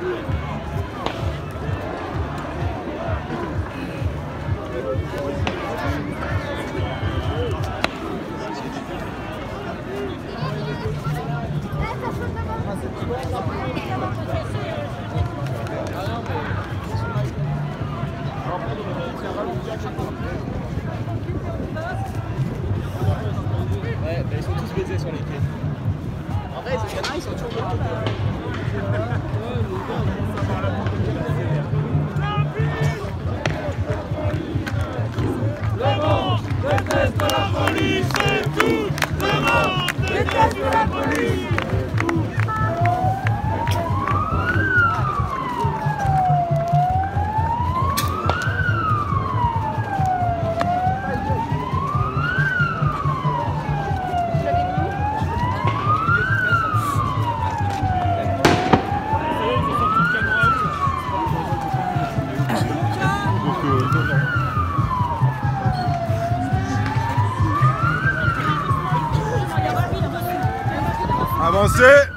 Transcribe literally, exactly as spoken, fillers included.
Ouais, mais ils sont tous baisés sur les quais. En vrai, il y en a, ils sont toujours de Le monde déteste la police et tout. Le monde déteste la police. Avancez.